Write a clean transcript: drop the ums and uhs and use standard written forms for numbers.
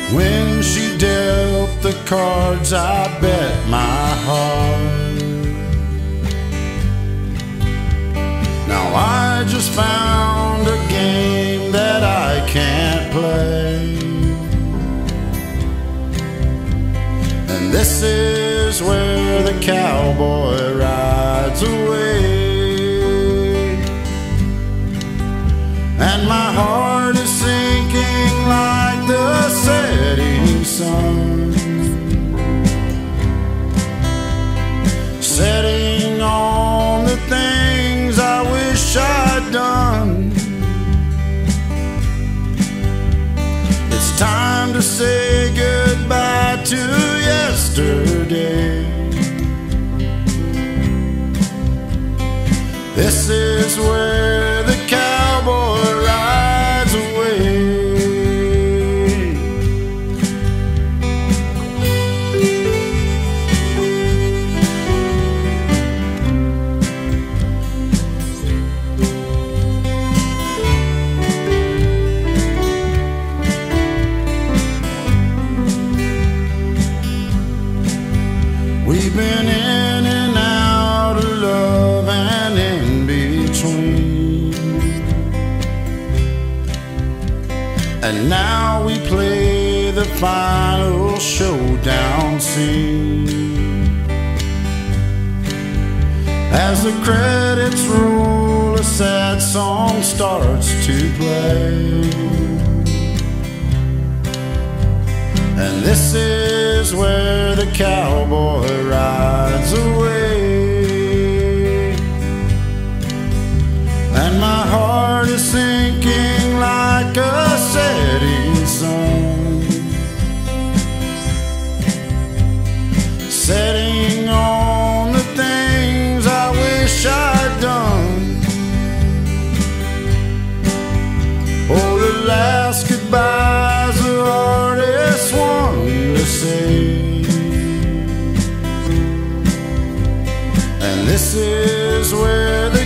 When she dealt the cards, I bet my heart. Now I just found a game that I can't play, and this is where the cowboy rides away. And my heart is sinking like the setting sun, setting on the things I wish I'd done. It's time to say goodbye to yesterday. This is where the cowboy rides away. We've been in and out of love and in between, and now we play the final showdown scene. As the credits roll, a sad song starts to play, and this is where the cowboy rides away. And my heart is sinking like a setting sun, setting on the things I wish I'd done. Oh, the last goodbye's the hardest one to say, and this is where the